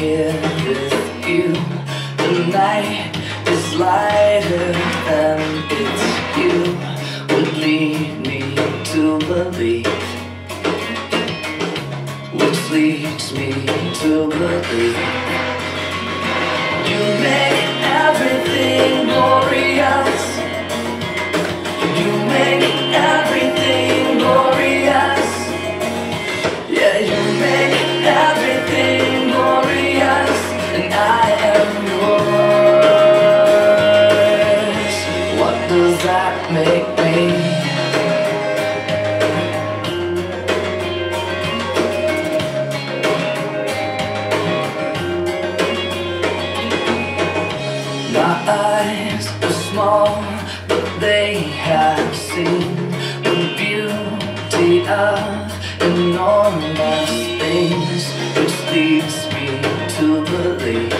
here with you. The night is lighter than it's you would lead me to believe, which leads me to believe you make everything glorious. You make everything glorious. Yeah, you make everything glorious, and I am yours. What does that make me? My eyes are small, but they have seen the beauty of enormous things, which leads me to believe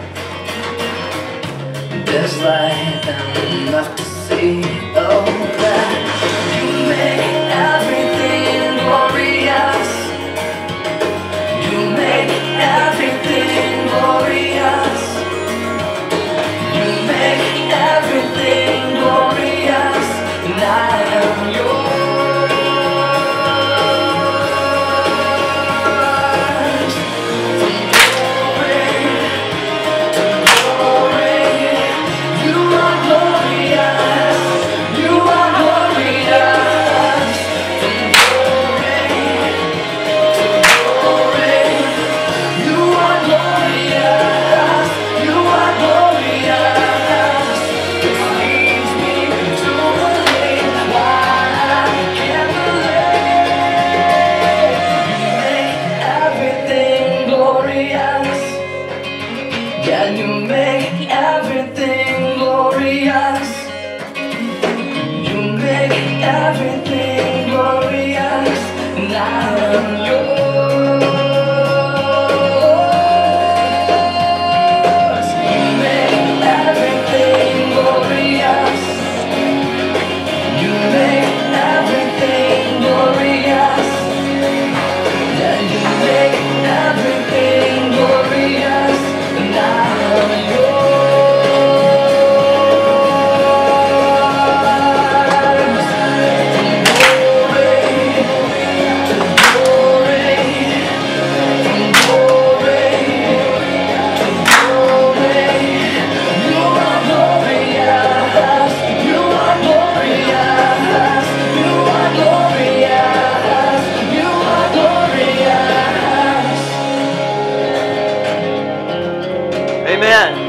there's light enough to see. Oh, that you make everything glorious. You make everything glorious. You make everything glorious, and I am yours. Yeah, you make everything glorious. You make everything glorious, and I am yours. You make everything glorious. You make everything glorious. Yeah, you make everything glorious, and I am yours. Amen.